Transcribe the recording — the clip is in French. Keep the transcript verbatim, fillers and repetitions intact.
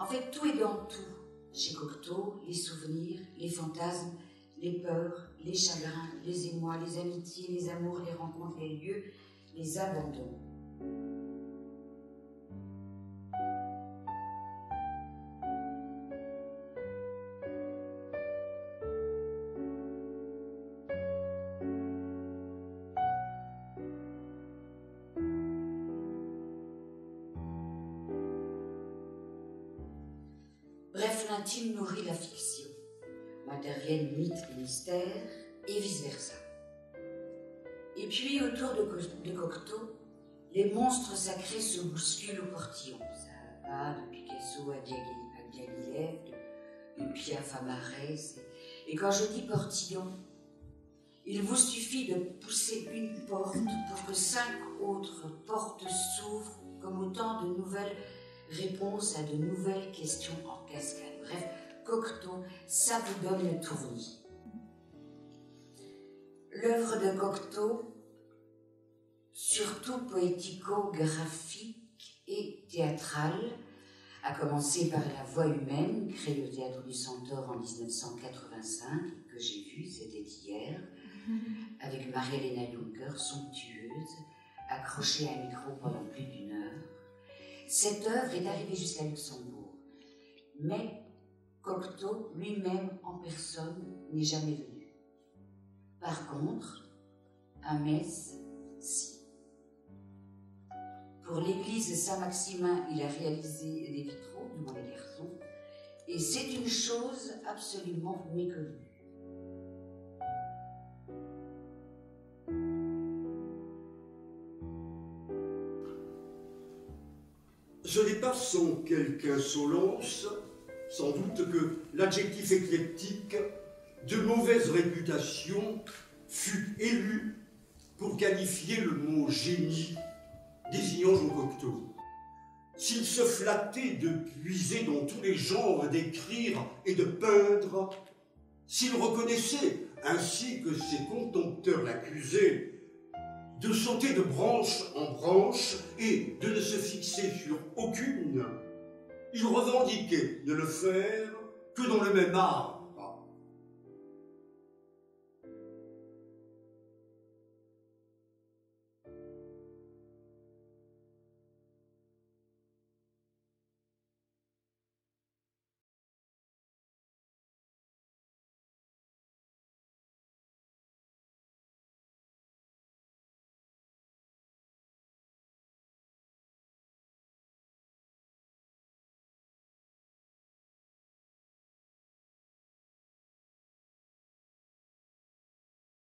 fait, tout est dans tout. Chez Cocteau, les souvenirs, les fantasmes, les peurs, les chagrins, les émois, les amitiés, les amours, les rencontres, les lieux, les abandons. Bref, l'intime nourrit la fiction, matériel, mythe et mystère, et vice-versa. Et puis, autour de, Co de Cocteau, les monstres sacrés se bousculent au portillon. Ça va de Picasso à Diaghilev, de, de Piaf à Marès. Et quand je dis portillon, il vous suffit de pousser une porte pour que cinq autres portes s'ouvrent comme autant de nouvelles réponses à de nouvelles questions en cascade. Bref, Cocteau, ça vous donne le tournis. L'œuvre de Cocteau, surtout poético-graphique et théâtrale, a commencé par La Voix humaine, créée au Théâtre du Centaure en mille neuf cent quatre-vingt-cinq, que j'ai vue, c'était hier, avec Marie-Hélène Juncker, somptueuse, accrochée à un micro pendant plus d'une heure. Cette œuvre est arrivée jusqu'à Luxembourg, mais Cocteau lui-même en personne n'est jamais venu. Par contre, à Metz, si. Pour l'église Saint-Maximin, il a réalisé des vitraux, du moins les garçons, et c'est une chose absolument méconnue. Ce n'est pas sans quelque insolence, sans doute, que l'adjectif éclectique de mauvaise réputation fut élu pour qualifier le mot génie désignant Jean Cocteau. S'il se flattait de puiser dans tous les genres, d'écrire et de peindre, s'il reconnaissait, ainsi que ses contempteurs l'accusaient, de sauter de branche en branche et de ne se fixer sur aucune, il revendiquait de le faire que dans le même art